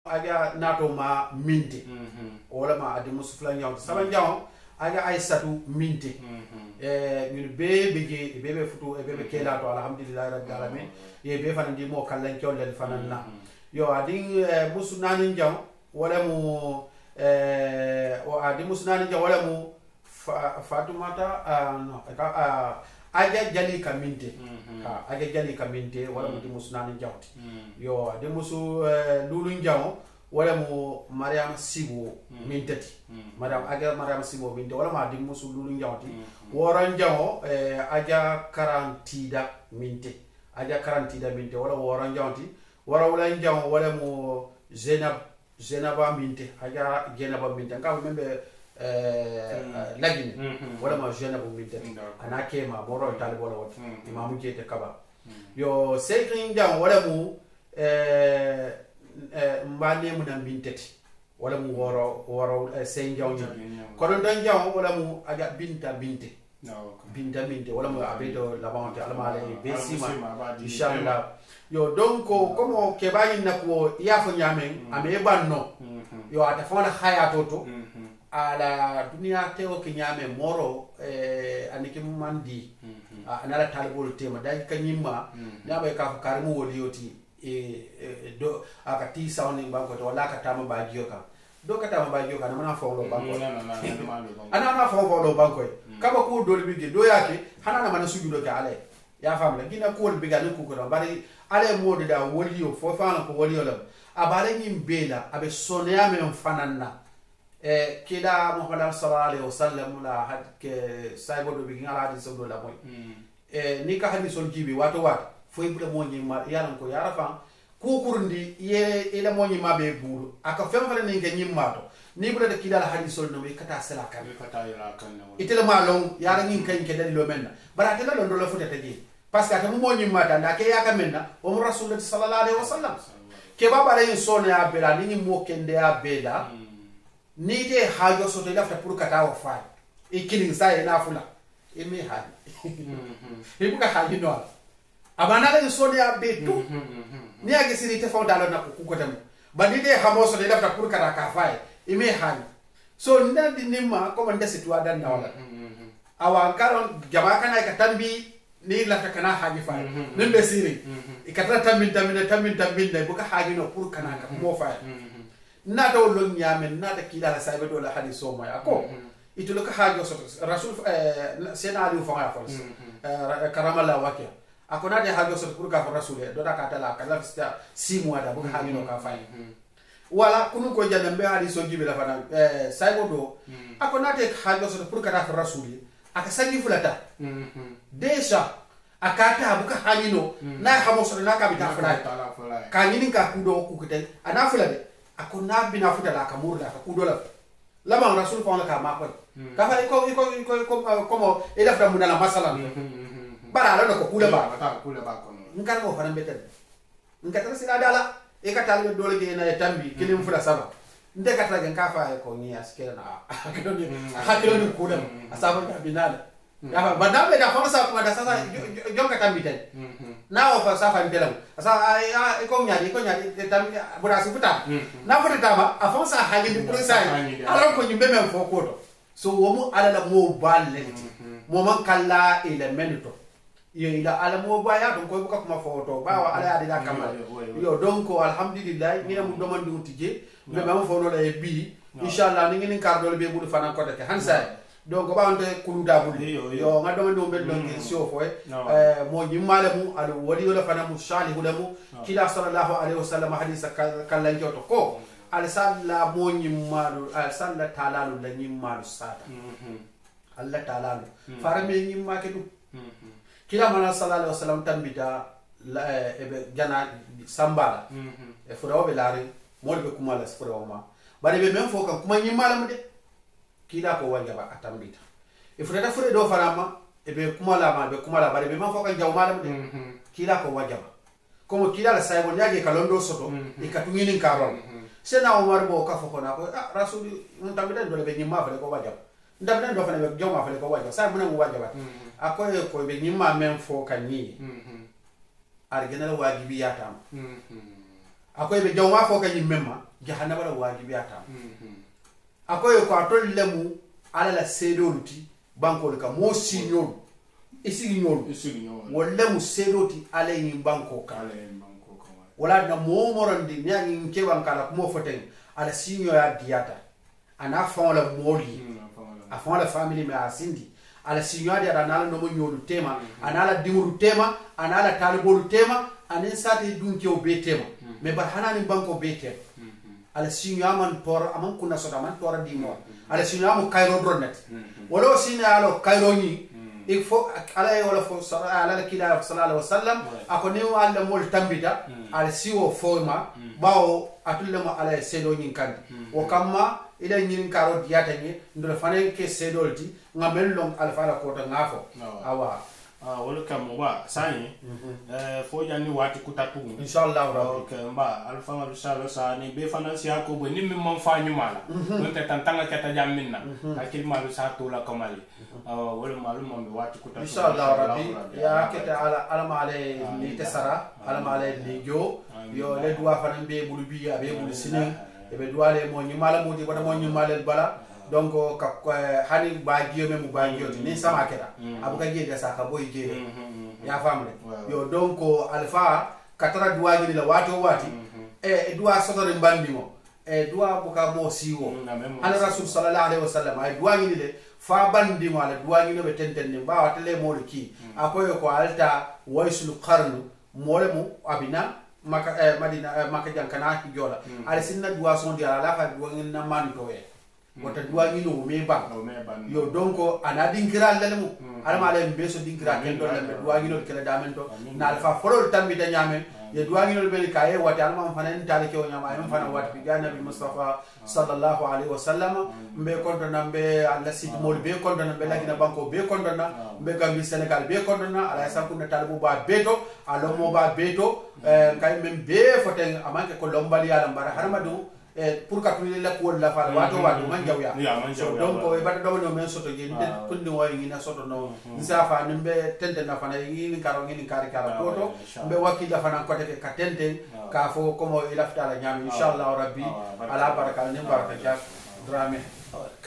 aga nato ma minte wala ma adi musufla nyaw sama nyaw aga ay satu minte ñun bebe futu e bebe kela to alhamdulillah rabbil alamin ye be fanan di mo kallan ciol len fanan na yo adi musu nani njaw wala mu o adi musu nani njaw wala mu fatumata no aga jali kaminte aga jali kaminte wala mu di musu nani njawti yo adi musu lulu njaw wala mu mariam sibo mintati mariam sibo minte wala ma di musu lulu njawti woran jawo aja karantida minte wala woran jawti wala jawo wala mu zenaba minte aja jenaba minte ka membe lagine wala ma zenaba minte ana kema boro talib wala wat imamu jete kaba yo sekrin jawo wala mu mbane mu na mintati wala mu woro sen jawni kono don jawo wala mu aja binta binte binta minte wala mu abedo labante almale besima inshallah yo donc comme ke bayin nako yafo nyamen ame banno yo atafona hayato to ala dunia teo ke nyame moro aniki mandi anala talbol tema dai kanyima naba ka karimu wolioti do akati sawni banko to wala ka tama bagiyo ka do kata mabagiyo kana mana fawlo banko ana fawlo banko kaba ko dole bigi do yake hana na mana sujudo ka ale ya famla gina ko biga ne ko ko bari ale modu da woliyo fo fana ko woliyo la abale nyim bela abe sonya men fananna kida muhammad sallallahu alaihi wasallam la had ke saybo do bigi ngala hadith do la moy ni ka hadith on jibi wato fo ibule mo nyima yalan ko yarafa kukurundi ye ila mo nyima be buru aka femfare ni nge nyimma to ni bude de kidala hadisol no be kata sala kan itele ma long yara ngi kan ke dalilo menna bara tele londo la futa taji parce que ata mo nyimma ta ndake yaka menna o mo rasulullah sallallahu alaihi wasallam ke baba la sone ya bela ni mo kende ya bela ni de hajo so to lafta pour kata wa fa e killing sai na fula e me hadi e buka hadi no abana la sone ya betu ni age siri te fondalo na ku dem bandide hamoso de lafta pour kata ka fa e me hadi so ndandi nimma ko man desi to adan na wala awa karon jama kana ka tambi ni la kana haji fa nembe siri ikatra tambin da buka haji no pour kana ka mo fa na do lo nyame na da kila la saybe do la hadiso mo ako itulo ka haji so rasul sena ali fa ya fals karamala wakia ako na de haji so pour ka rasul do da ka tala kala sta 6 mois da buka haji no ka fa wala kunu ko janda be hadiso jibe la fana saybo do ako na de haji so pour ka rasul aka sangi fulata deja akata abuka hanyino na hamoso na ka bita fulai ka nyini ka kudo kukute ana fulade ako na bina futa la kamurla ka kudo la lama rasul fa ka ma ko ka fa ko como ila fra munala masala bara la ko kula ba ko ngara ko fana beten ngata sila dala e ka talbe dole ge na tambi kilim fula saba nde ka tragen ka fa ko ni askera na hakilo ni kuda asaba ka binala ya ba da be da fa sa ko da sasa jonga tambi tan na o fa sa fa ndelam asa ko nyaadi tambi bura su futa na futa tama afon sa hagi di purisa ala ko nyimbe men fo ko to so wo mu ala la mo balle mo man kala ile menito yo ila ala mo baya don ko buka kuma foto bawa ala ya dida kamal yo donc alhamdulillah ni mu domandi utije be ma fo no la bi inshallah ni ngin kardol be bulu fana ko de hansa donc ba onde kulu dabul yo nga domandi be don sio fo mo nyimale mu ala wali wala fana mu salihu lamu kila sallallahu alaihi wasallam hadisa kallan joto ko al salla mo nyimmalu al salla ta'ala la nyimmalu sada Allah ta'ala fara me nyimma ke du kila mana sallallahu alaihi wasallam tambita ebe jana sambala e furawo be lari mol be kuma la furawo ma bari be men fo kan kuma nyi malam de kila ko wajaba atambita e furata fure do farama ebe kuma la ma be kuma la bari be men fo kan jaw malam de kila ko wajaba como kila la saybo nyage kalondo soto e katungini karon sena Omar bo ka fo ko na ko rasul mun tambita do le be nyi ma fa ko wajaba ndabna do fa ne be joma fa ko wajaba sa mun wajaba akoye ko be nyima men fo kanyi argenal wajibi yatam akoye be jawma fo kanyi memma jahannama la wajibiyata akoy ko atol lemu ala la sedoluti banko ka mo signol isignol wala mu sedoti ala ni banko ka wala na mo morandi nyani nke bankala mo foten ala signo ya diata ana fon la moli afon la family me asindi ala signo ya diata nala no mo nyolu tema anala dimuru tema anala talibolu tema anen sati dunke o be tema me bar hanani banko be tema ala signo aman tor aman kuna soda man tor di mo ala signo am kayro dronet wala signo ala kayro ni il faut ala wala fo ala la kila sallallahu alaihi wasallam akoni wala mol tambita ala siwo forma bawo atullama ala sedo nyin kandi o kamma ila nyin karo diata ni ndo fane ke sedolti ngamel long alfa la kota ngafo awa wala kam wa sani fo jani wati kutatu inshallah ok mba alfa ma inshallah sani be finance ko bo ni mim fa nyumala on te tantanga keta jamminna akil malu sa to la kamali wala malu mom wati kutatu inshallah rabbi ya keta ala ma ale ni tesara ala ma ale ni jo yo le duwa fanan be bulu bi abe bulu sinin e be duwa le mo nyumala mo di ko mo nyumala bala donc ka hani ba giyo memu ba giyo ni sama keta abuka giye da saka boy giye ya famle yo donc alfa katara duwa gini la wato wati e duwa sotore mbandi mo e duwa buka mo siwo ala rasul sallallahu alaihi wasallam ay duwa gini le fa bandi mo ala duwa gini be tenten ni ba watale mo ki akoyo ko alta waisul qarn mole mu abina maka madina maka jankana ki jola ala sinna duwa son di ala fa duwa gini na man to we wata duwa ngino me ban yo donc ana dinkira lelmu alma ale mbeso dinkira ken do lembe duwa ngino kala damento na alfa folol tambi da nyame ye duwa ngino be kaye wata alma fanan tale ke nyama ay fana wat bi gana bi mustafa sallallahu alaihi wasallam mbe kondona mbe alla sit mol be kondona be lagina banko be kondona mbe gambi senegal be kondona ala sakuna talbu ba beto alo mo ba beto kay mem be foten amanke ko lombali ala mbara harmadu pour que tu la ko la fa wato man jawya so donc e bata do no men soto je nde kundi way ngina soto no nsafa nimbe tente na fana ngini karo ngini kari kala toto mbe wakila fana ko te ka tente ka fo komo ilafta la nyam inshallah rabbi ala baraka ni baraka jak drame